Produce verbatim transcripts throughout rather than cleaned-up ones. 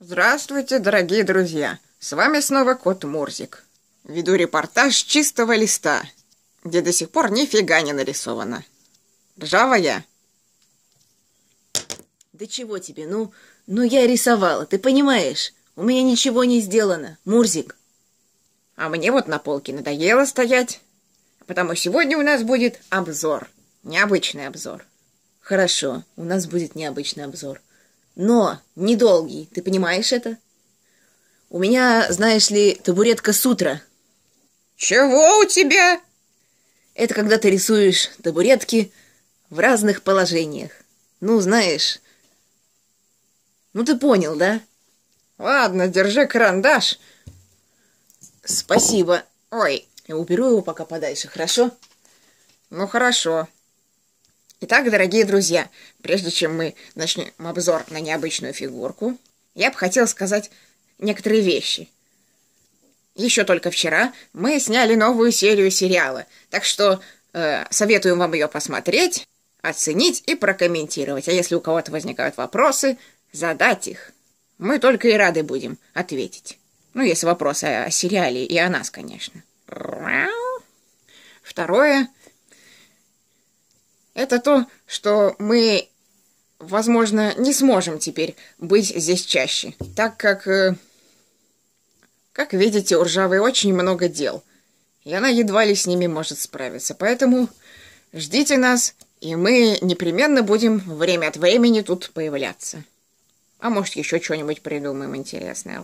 Здравствуйте, дорогие друзья! С вами снова Кот Мурзик. Веду репортаж с чистого листа, где до сих пор нифига не нарисовано. Ржавая? Да чего тебе? Ну, ну я рисовала, ты понимаешь? У меня ничего не сделано, Мурзик. А мне вот на полке надоело стоять, потому сегодня у нас будет обзор. Необычный обзор. Хорошо, у нас будет необычный обзор. Но недолгий, ты понимаешь это? У меня, знаешь ли, табуретка сутра. Чего у тебя? Это когда ты рисуешь табуретки в разных положениях. Ну, знаешь... Ну, ты понял, да? Ладно, держи карандаш. Спасибо. Ой, я уберу его пока подальше, хорошо? Ну, хорошо. Итак, дорогие друзья, прежде чем мы начнем обзор на необычную фигурку, я бы хотел сказать некоторые вещи. Еще только вчера мы сняли новую серию сериала, так что э, советуем вам ее посмотреть, оценить и прокомментировать. А если у кого-то возникают вопросы, задать их. Мы только и рады будем ответить. Ну, если вопросы о, о сериале и о нас, конечно. Второе... Это то, что мы, возможно, не сможем теперь быть здесь чаще, так как, э, как видите, у Ржавой очень много дел, и она едва ли с ними может справиться. Поэтому ждите нас, и мы непременно будем время от времени тут появляться. А может, еще что-нибудь придумаем интересное.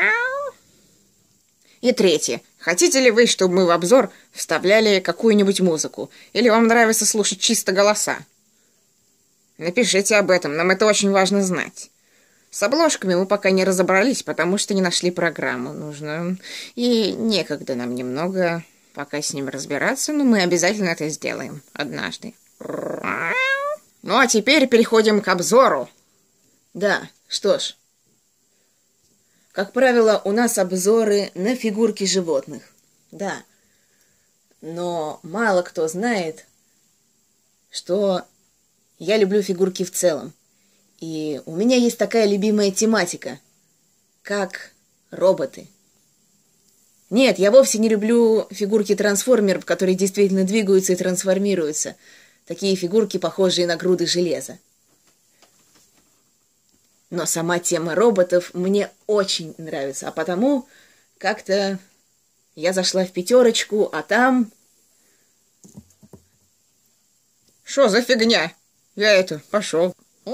И третье. Хотите ли вы, чтобы мы в обзор вставляли какую-нибудь музыку? Или вам нравится слушать чисто голоса? Напишите об этом, нам это очень важно знать. С обложками мы пока не разобрались, потому что не нашли программу. Нужно... И некогда нам немного пока с ним разбираться, но мы обязательно это сделаем однажды. Ну, а теперь переходим к обзору. Да, что ж. Как правило, у нас обзоры на фигурки животных. Да. Но мало кто знает, что я люблю фигурки в целом. И у меня есть такая любимая тематика, как роботы. Нет, я вовсе не люблю фигурки трансформеров, которые действительно двигаются и трансформируются. Такие фигурки, похожие на груды железа. Но сама тема роботов мне очень нравится, а потому как-то я зашла в пятерочку, а там... Что за фигня? Я это, пошел.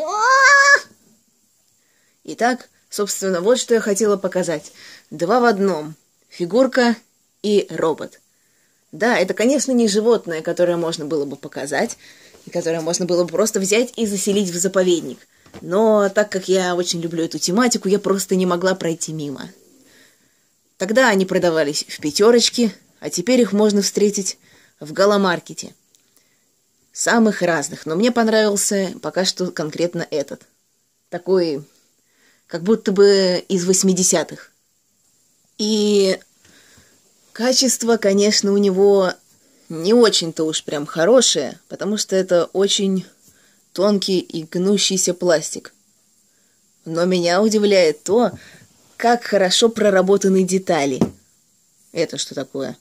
Итак, собственно, вот что я хотела показать. Два в одном. Фигурка и робот. Да, это, конечно, не животное, которое можно было бы показать, и которое можно было бы просто взять и заселить в заповедник. Но так как я очень люблю эту тематику, я просто не могла пройти мимо. Тогда они продавались в пятерочке, а теперь их можно встретить в галомаркете. Самых разных, но мне понравился пока что конкретно этот. Такой, как будто бы из восьмидесятых. И качество, конечно, у него не очень-то уж прям хорошее, потому что это очень... тонкий и гнущийся пластик. Но меня удивляет то, как хорошо проработаны детали. Это что такое?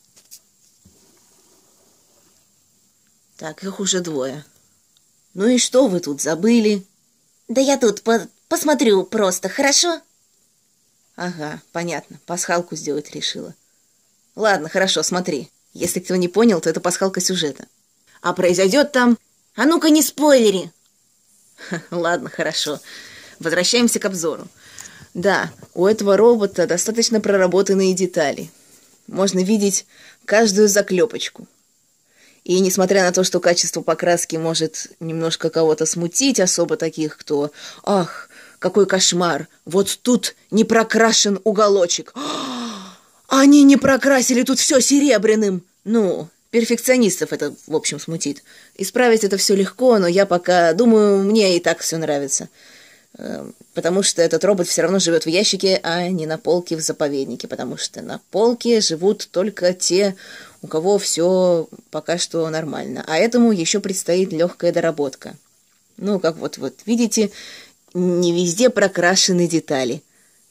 Так, их уже двое. Ну и что вы тут забыли? Да я тут по посмотрю просто, хорошо? Ага, понятно, пасхалку сделать решила. Ладно, хорошо, смотри. Если кто не понял, то это пасхалка сюжета. А произойдет там... А ну-ка не спойлери! Ладно, хорошо. Возвращаемся к обзору. Да, у этого робота достаточно проработанные детали. Можно видеть каждую заклепочку. И несмотря на то, что качество покраски может немножко кого-то смутить, особо таких, кто... Ах, какой кошмар! Вот тут не прокрашен уголочек. Они не прокрасили тут все серебряным! Ну... Перфекционистов это, в общем, смутит. Исправить это все легко, но я пока думаю, мне и так все нравится. Потому что этот робот все равно живет в ящике, а не на полке в заповеднике. Потому что на полке живут только те, у кого все пока что нормально. А этому еще предстоит легкая доработка. Ну, как вот, вот видите, не везде прокрашены детали.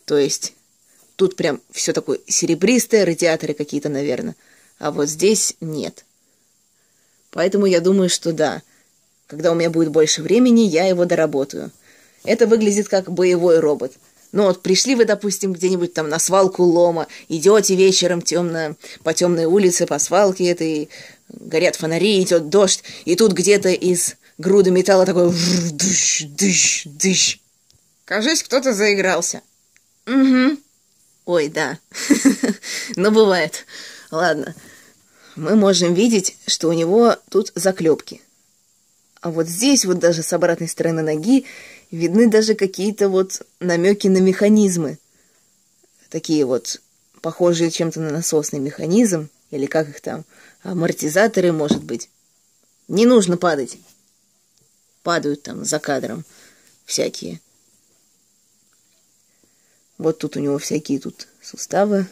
То есть тут прям все такое серебристое, радиаторы какие-то, наверное. А вот здесь нет. Поэтому я думаю, что да, когда у меня будет больше времени, я его доработаю. Это выглядит как боевой робот. Ну вот пришли вы, допустим, где-нибудь там на свалку лома, идете вечером темно, по темной улице, по свалке этой, горят фонари, идет дождь, и тут где-то из груды металла такой дыщ, дыщ, дыщ. Кажись, кто-то заигрался. Угу. Ой, да. Но бывает. Ладно. Мы можем видеть, что у него тут заклепки. А вот здесь, вот даже с обратной стороны ноги, видны даже какие-то вот намеки на механизмы. Такие вот, похожие чем-то на насосный механизм, или как их там, амортизаторы, может быть. Не нужно падать. Падают там за кадром всякие. Вот тут у него всякие тут суставы.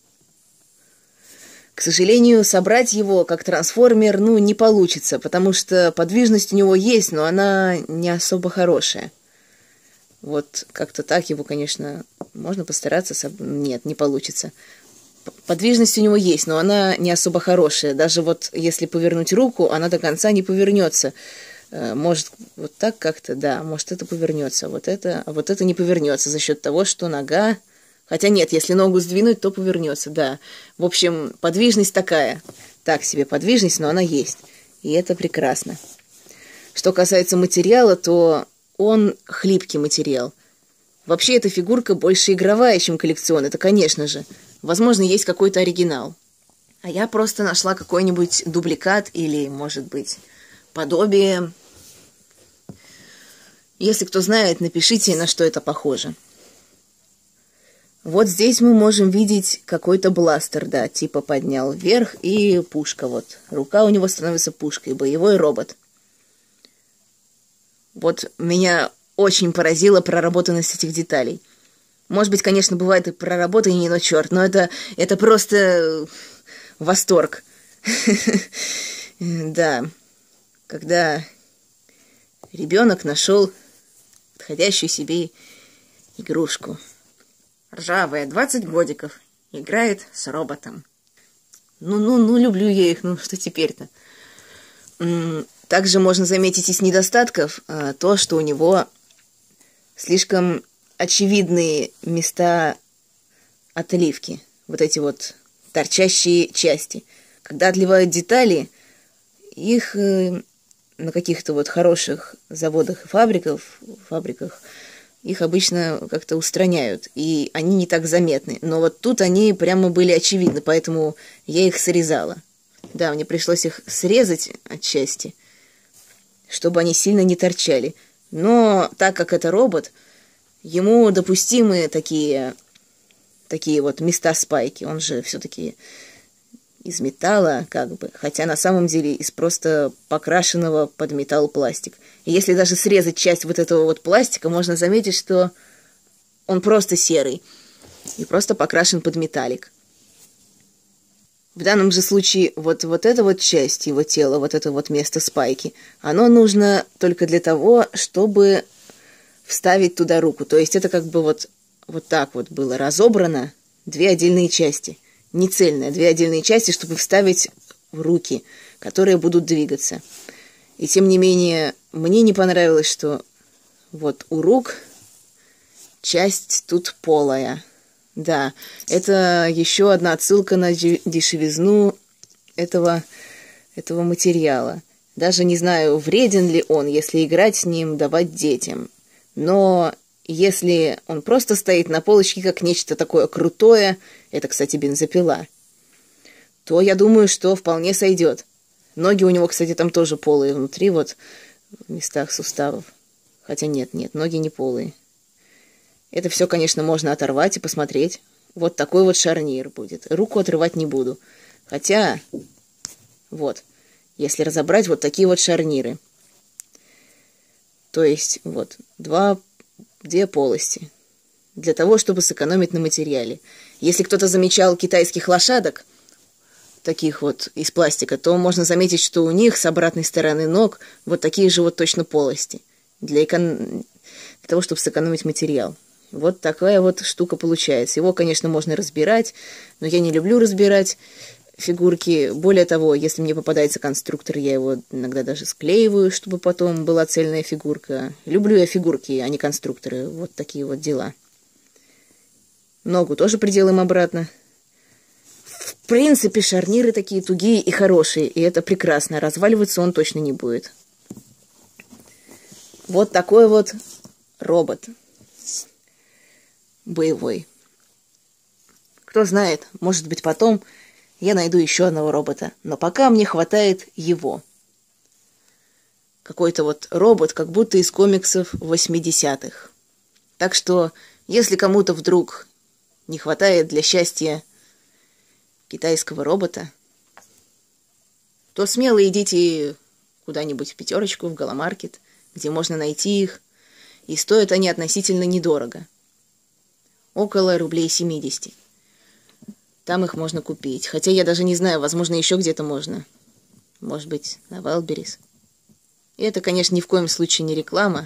К сожалению, собрать его как трансформер, ну, не получится, потому что подвижность у него есть, но она не особо хорошая. Вот как-то так его, конечно, можно постараться... Соб... Нет, не получится. Подвижность у него есть, но она не особо хорошая. Даже вот если повернуть руку, она до конца не повернется. Может, вот так как-то, да, может, это повернется. Вот это, а вот это не повернется за счет того, что нога... Хотя нет, если ногу сдвинуть, то повернется, да. В общем, подвижность такая. Так себе подвижность, но она есть. И это прекрасно. Что касается материала, то он хлипкий материал. Вообще, эта фигурка больше игровая, чем коллекционная. Это, конечно же. Возможно, есть какой-то оригинал. А я просто нашла какой-нибудь дубликат или, может быть, подобие. Если кто знает, напишите, на что это похоже. Вот здесь мы можем видеть какой-то бластер, да, типа поднял вверх, и пушка вот. Рука у него становится пушкой, боевой робот. Вот меня очень поразила проработанность этих деталей. Может быть, конечно, бывает и проработаннее, но черт, но это, это просто восторг. Да, когда ребенок нашел подходящую себе игрушку. Ржавая, двадцать годиков. Играет с роботом. Ну-ну-ну, люблю я их, ну что теперь-то? Также можно заметить из недостатков а, то, что у него слишком очевидные места отливки. Вот эти вот торчащие части. Когда отливают детали, их э, на каких-то вот хороших заводах и фабриках, фабриках их обычно как-то устраняют, и они не так заметны. Но вот тут они прямо были очевидны, поэтому я их срезала. Да, мне пришлось их срезать отчасти, чтобы они сильно не торчали. Но так как это робот, ему допустимы такие, такие вот места спайки. Он же все-таки из металла, как бы, хотя на самом деле из просто покрашенного под металл пластик. И если даже срезать часть вот этого вот пластика, можно заметить, что он просто серый и просто покрашен под металлик. В данном же случае вот, вот эта вот часть его тела, вот это вот место спайки, оно нужно только для того, чтобы вставить туда руку. То есть это как бы вот, вот так вот было разобрано, две отдельные части. Не цельные, две отдельные части, чтобы вставить в руки, которые будут двигаться. И тем не менее, мне не понравилось, что вот у рук часть тут полая. Да, это еще одна отсылка на дешевизну этого, этого материала. Даже не знаю, вреден ли он, если играть с ним, давать детям. Но если он просто стоит на полочке как нечто такое крутое, это, кстати, бензопила, то я думаю, что вполне сойдет. Ноги у него, кстати, там тоже полые внутри, вот в местах суставов. Хотя нет, нет, ноги не полые. Это все, конечно, можно оторвать и посмотреть. Вот такой вот шарнир будет. Руку отрывать не буду. Хотя, вот, если разобрать, вот такие вот шарниры. То есть, вот, два, две полости. Для того, чтобы сэкономить на материале. Если кто-то замечал китайских лошадок, таких вот из пластика, то можно заметить, что у них с обратной стороны ног вот такие же вот точно полости. Для, экон... для того, чтобы сэкономить материал. Вот такая вот штука получается. Его, конечно, можно разбирать, но я не люблю разбирать фигурки. Более того, если мне попадается конструктор, я его иногда даже склеиваю, чтобы потом была цельная фигурка. Люблю я фигурки, а не конструкторы. Вот такие вот дела. Ногу тоже приделаем обратно. В принципе, шарниры такие тугие и хорошие, и это прекрасно. Разваливаться он точно не будет. Вот такой вот робот боевой. Кто знает, может быть, потом я найду еще одного робота. Но пока мне хватает его. Какой-то вот робот, как будто из комиксов восьмидесятых. Так что, если кому-то вдруг не хватает для счастья китайского робота, то смело идите куда-нибудь в пятерочку, в Галомаркет, где можно найти их, и стоят они относительно недорого. Около рублей семидесяти. Там их можно купить. Хотя я даже не знаю, возможно, еще где-то можно. Может быть, на Wildberries. И это, конечно, ни в коем случае не реклама.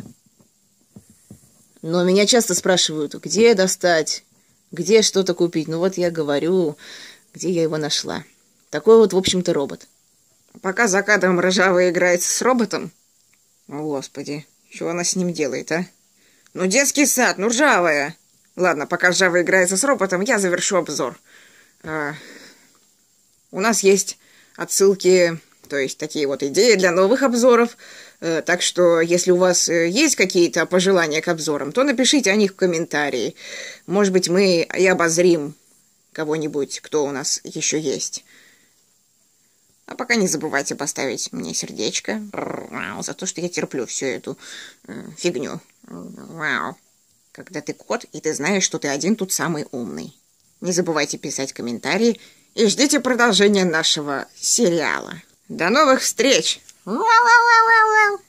Но меня часто спрашивают, где достать, где что-то купить. Ну вот я говорю, где я его нашла. Такой вот, в общем-то, робот. Пока за кадром Ржавая играет с роботом. О, Господи, что она с ним делает, а? Ну, детский сад, ну, Ржавая. Ладно, пока Ржавая играется с роботом, я завершу обзор. А, у нас есть отсылки, то есть такие вот идеи для новых обзоров. А, так что, если у вас есть какие-то пожелания к обзорам, то напишите о них в комментарии. Может быть, мы и обозрим кого-нибудь, кто у нас еще есть. А пока не забывайте поставить мне сердечко за то, что я терплю всю эту э, фигню. Вау. Когда ты кот, и ты знаешь, что ты один тут самый умный. Не забывайте писать комментарии и ждите продолжения нашего сериала. До новых встреч! Вау-вау-вау-вау-вау!